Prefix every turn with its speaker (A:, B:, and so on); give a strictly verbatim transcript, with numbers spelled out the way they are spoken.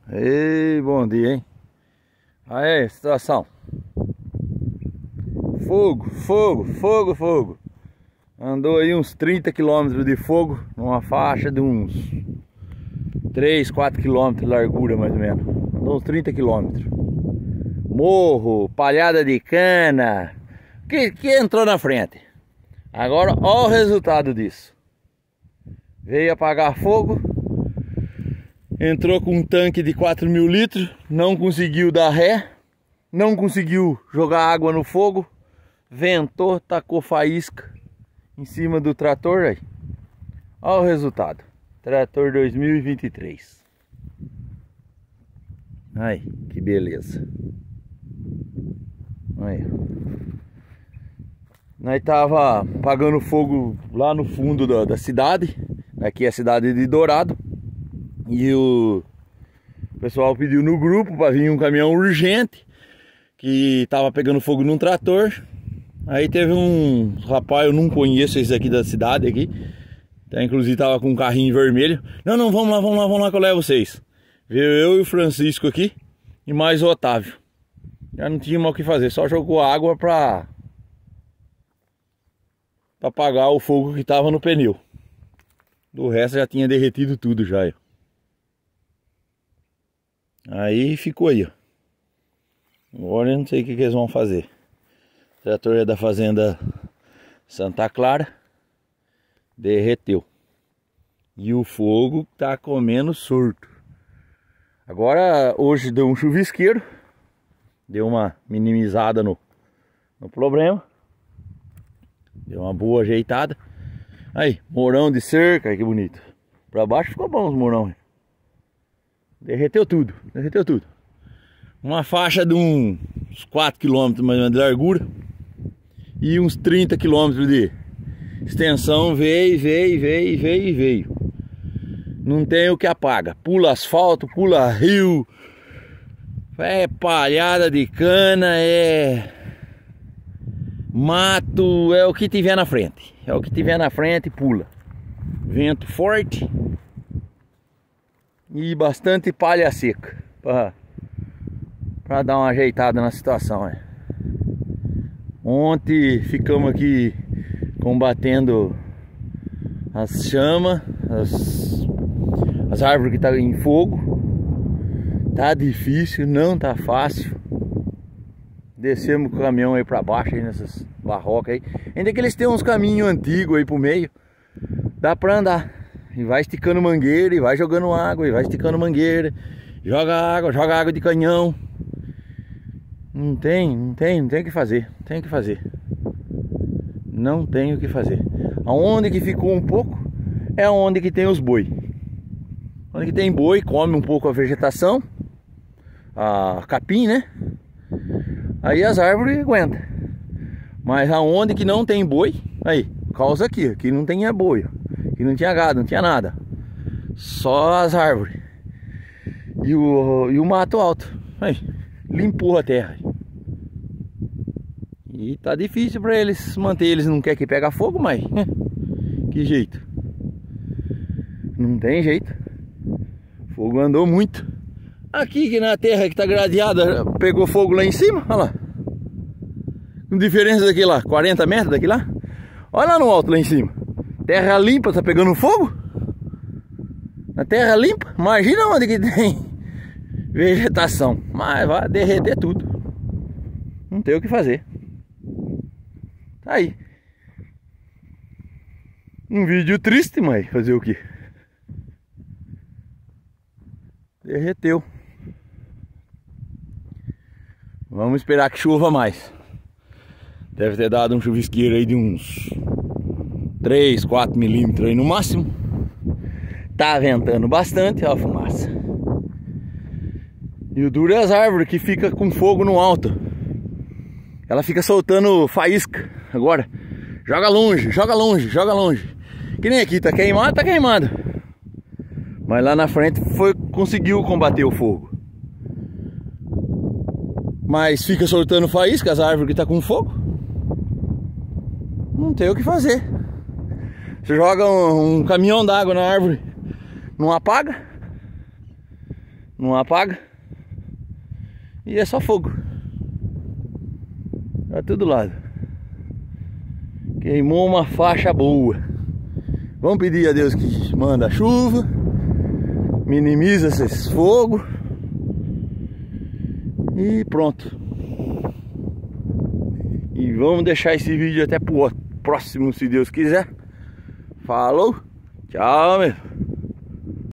A: Ei, bom dia, hein? Aí, situação. Fogo, fogo, fogo, fogo. Andou aí uns trinta quilômetros de fogo, numa faixa de uns três, quatro quilômetros de largura, mais ou menos. Andou uns trinta quilômetros. Morro, palhada de cana. Que, que entrou na frente. Agora, olha o resultado disso. Veio apagar fogo. Entrou com um tanque de quatro mil litros. Não conseguiu dar ré. Não conseguiu jogar água no fogo. Ventou, tacou faísca em cima do trator aí. Olha o resultado. Trator dois mil e vinte e três. Aí, que beleza. Aí. Nós tava apagando fogo lá no fundo da, da cidade. Aqui é a cidade de Dourado. E o pessoal pediu no grupo para vir um caminhão urgente que tava pegando fogo num trator. Aí teve um rapaz, eu não conheço esse aqui da cidade aqui. Tá, inclusive tava com um carrinho vermelho. Não, não, vamos lá, vamos lá, vamos lá que eu levo vocês. Veio eu e o Francisco aqui e mais o Otávio. Já não tinha mais o que fazer, só jogou água pra para apagar o fogo que tava no pneu. Do resto já tinha derretido tudo já. Ó. Aí ficou aí, ó. Agora eu não sei o que, que eles vão fazer. O trator é da fazenda Santa Clara. Derreteu. E o fogo tá comendo surto. Agora hoje deu um chuvisqueiro. Deu uma minimizada no, no problema. Deu uma boa ajeitada. Aí, morão de cerca, que bonito. Pra baixo ficou bom os morão. Derreteu tudo, derreteu tudo. Uma faixa de uns quatro quilômetros mais ou menos de largura e uns trinta quilômetros de extensão. Veio, veio, veio, veio, veio. Não tem o que apaga. Pula asfalto, pula rio. É palhada de cana, é mato, é o que tiver na frente. É o que tiver na frente, pula. Vento forte e bastante palha seca para para dar uma ajeitada na situação. É. Ontem ficamos aqui combatendo as chamas, as, as árvores que estão em fogo. Tá difícil, não tá fácil. Descemos com o caminhão aí pra baixo, aí nessas barrocas aí. Ainda que eles têm uns caminhos antigos aí pro meio, dá pra andar. E vai esticando mangueira, e vai jogando água, e vai esticando mangueira. Joga água, joga água de canhão. Não tem, não tem, não tem o que fazer. Não tem o que fazer. Não tem o que fazer. Aonde que ficou um pouco, é onde que tem os boi. Onde que tem boi, come um pouco a vegetação. A capim, né? Aí as árvores aguentam. Mas aonde que não tem boi, aí, causa aqui, aqui não tinha boi, aqui não tinha gado, não tinha nada. Só as árvores. E o, e o mato alto. Aí, limpou a terra. E tá difícil para eles manter, eles não querem que pegue fogo, mas que jeito. Não tem jeito. O fogo andou muito. Aqui que na terra que tá gradeada, pegou fogo lá em cima, olha lá. Com diferença daqui lá, quarenta metros daqui lá. Olha lá no alto lá em cima. Terra limpa, tá pegando fogo. Na terra limpa, imagina onde que tem vegetação. Mas vai derreter tudo. Não tem o que fazer. Tá aí. Um vídeo triste, mas fazer o quê? Derreteu. Vamos esperar que chova mais. Deve ter dado um chuvisqueiro aí de uns três, quatro milímetros aí no máximo. Tá ventando bastante, ó a fumaça. E o duro é as árvores que fica com fogo no alto. Ela fica soltando faísca. Agora, joga longe, joga longe, joga longe. Que nem aqui, tá queimado, tá queimado. Mas lá na frente foi, conseguiu combater o fogo. Mas fica soltando faísca, as árvores que tá com fogo. Não tem o que fazer. Você joga um, um caminhão d'água na árvore, não apaga. não apaga. E é só fogo. Pra todo lado. Queimou uma faixa boa. Vamos pedir a Deus que manda chuva, minimiza esses fogos e pronto. E vamos deixar esse vídeo até pro próximo, se Deus quiser. Falou, tchau, meu.